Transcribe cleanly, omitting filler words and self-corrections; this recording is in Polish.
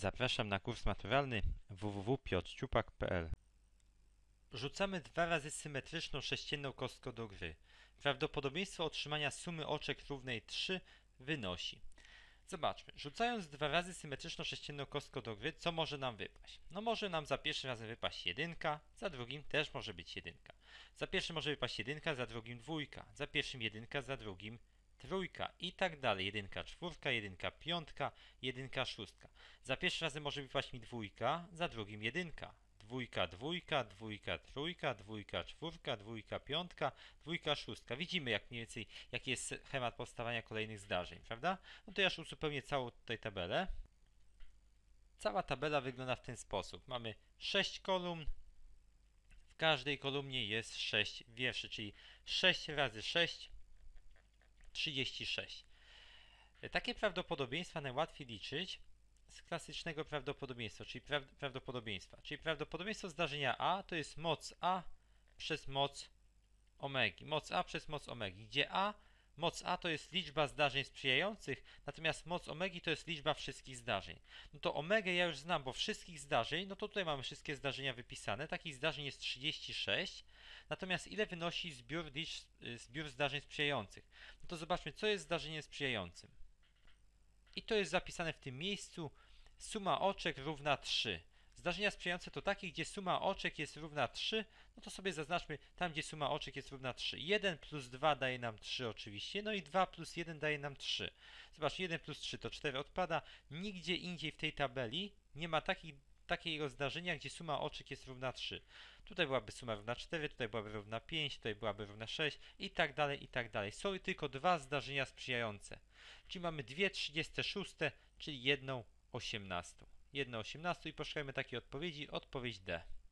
Zapraszam na kurs maturalny www.piotrciupak.pl. Rzucamy 2 razy symetryczną sześcienną kostką do gry. Prawdopodobieństwo otrzymania sumy oczek równej 3 wynosi. Zobaczmy, rzucając 2 razy symetryczną sześcienną kostką do gry, co może nam wypaść? No może nam za pierwszym razem wypaść jedynka, za drugim też może być jedynka. Za pierwszym może wypaść jedynka, za drugim dwójka, za pierwszym jedynka, za drugim trójka i tak dalej. Jedynka czwórka, jedynka piątka, jedynka szóstka. Za pierwszym razem może wypaść mi dwójka, za drugim jedynka. Dwójka, dwójka, dwójka, trójka, dwójka, czwórka, dwójka, piątka, dwójka, szóstka. Widzimy jak mniej więcej, jaki jest schemat powstawania kolejnych zdarzeń, prawda? No to ja już uzupełnię całą tutaj tabelę. Cała tabela wygląda w ten sposób. Mamy 6 kolumn. W każdej kolumnie jest 6 wierszy, czyli 6 razy 6, 36. Takie prawdopodobieństwa najłatwiej liczyć z klasycznego prawdopodobieństwa, czyli prawdopodobieństwo zdarzenia A to jest moc A przez moc omegi. Moc A przez moc omegi, gdzie moc A to jest liczba zdarzeń sprzyjających, natomiast moc omegi to jest liczba wszystkich zdarzeń. No to omegę ja już znam, bo wszystkich zdarzeń, no to tutaj mamy wszystkie zdarzenia wypisane. Takich zdarzeń jest 36. Natomiast ile wynosi zbiór zdarzeń sprzyjających? No to zobaczmy, co jest zdarzeniem sprzyjającym. I to jest zapisane w tym miejscu. Suma oczek równa 3. Zdarzenia sprzyjające to takie, gdzie suma oczek jest równa 3, no to sobie zaznaczmy tam, gdzie suma oczek jest równa 3. 1 plus 2 daje nam 3 oczywiście, no i 2 plus 1 daje nam 3. Zobacz, 1 plus 3 to 4 odpada. Nigdzie indziej w tej tabeli nie ma takiego zdarzenia, gdzie suma oczek jest równa 3. Tutaj byłaby suma równa 4, tutaj byłaby równa 5, tutaj byłaby równa 6 i tak dalej, i tak dalej. Są tylko dwa zdarzenia sprzyjające. Czyli mamy 2/36, czyli 1/18. 1/18 i poszukajmy takiej odpowiedzi, odpowiedź D.